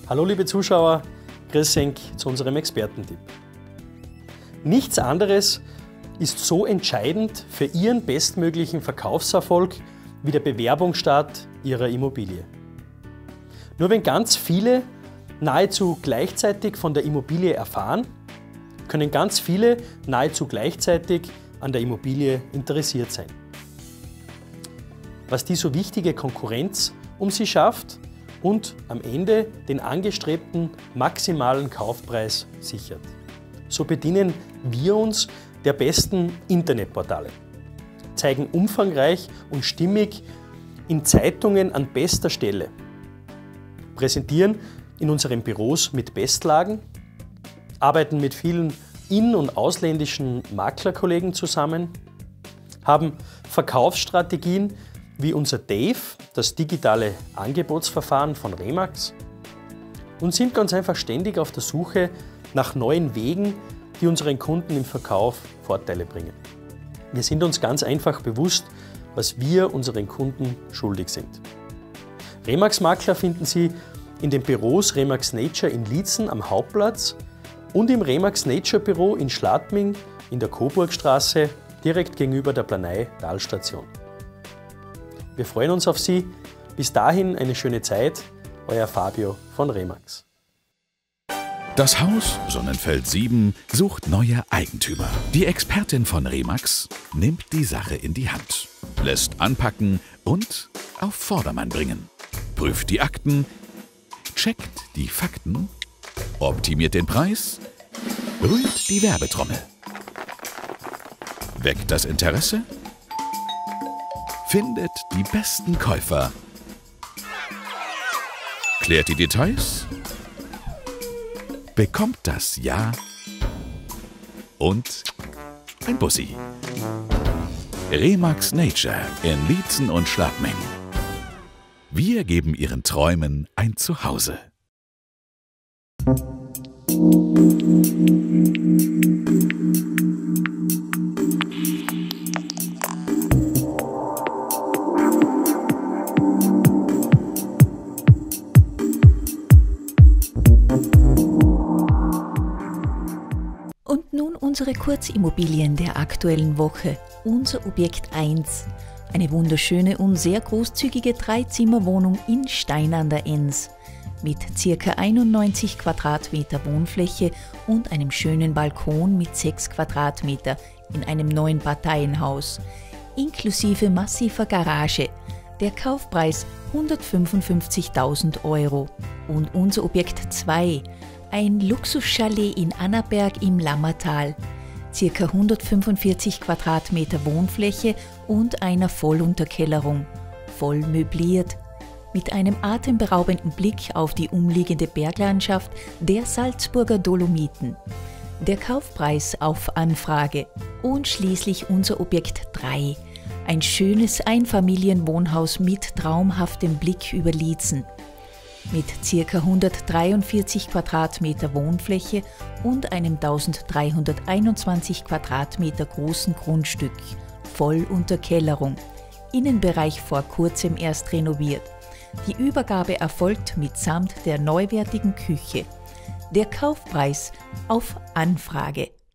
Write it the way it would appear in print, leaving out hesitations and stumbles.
Hallo liebe Zuschauer, grüß euch zu unserem Expertentipp. Nichts anderes ist so entscheidend für Ihren bestmöglichen Verkaufserfolg wie der Bewerbungsstart Ihrer Immobilie. Nur wenn ganz viele nahezu gleichzeitig von der Immobilie erfahren, können ganz viele nahezu gleichzeitig an der Immobilie interessiert sein. Was die so wichtige Konkurrenz um sie schafft und am Ende den angestrebten maximalen Kaufpreis sichert. So bedienen wir uns der besten Internetportale, zeigen umfangreich und stimmig in Zeitungen an bester Stelle, präsentieren in unseren Büros mit Bestlagen, arbeiten mit vielen in- und ausländischen Maklerkollegen zusammen, haben Verkaufsstrategien wie unser Dave, das digitale Angebotsverfahren von Remax, und sind ganz einfach ständig auf der Suche nach neuen Wegen, die unseren Kunden im Verkauf Vorteile bringen. Wir sind uns ganz einfach bewusst, was wir unseren Kunden schuldig sind. Remax-Makler finden Sie in den Büros Remax Nature in Liezen am Hauptplatz und im Remax Nature Büro in Schladming in der Coburgstraße direkt gegenüber der Planei-Talstation. Wir freuen uns auf Sie. Bis dahin eine schöne Zeit. Euer Fabio von Remax. Das Haus Sonnenfeld 7 sucht neue Eigentümer. Die Expertin von Remax nimmt die Sache in die Hand, lässt anpacken und auf Vordermann bringen, prüft die Akten, checkt die Fakten, optimiert den Preis, rührt die Werbetrommel, weckt das Interesse, findet die besten Käufer, klärt die Details, bekommt das Ja und ein Bussi. Remax Nature in Liezen und Schladming. Wir geben Ihren Träumen ein Zuhause. Und nun unsere Kurzimmobilien der aktuellen Woche. Unser Objekt 1. Eine wunderschöne und sehr großzügige Dreizimmerwohnung in Stein an der Enns. Mit ca. 91 Quadratmeter Wohnfläche und einem schönen Balkon mit 6 Quadratmeter in einem neuen Parteienhaus. Inklusive massiver Garage. Der Kaufpreis 155.000 €. Und unser Objekt 2. Ein Luxuschalet in Annaberg im Lammertal. Ca. 145 Quadratmeter Wohnfläche und einer Vollunterkellerung. Voll möbliert. Mit einem atemberaubenden Blick auf die umliegende Berglandschaft der Salzburger Dolomiten. Der Kaufpreis auf Anfrage. Und schließlich unser Objekt 3. Ein schönes Einfamilienwohnhaus mit traumhaftem Blick über Liezen. Mit ca. 143 Quadratmeter Wohnfläche und einem 1321 Quadratmeter großen Grundstück, Vollunterkellerung, Innenbereich vor kurzem erst renoviert. Die Übergabe erfolgt mitsamt der neuwertigen Küche. Der Kaufpreis auf Anfrage.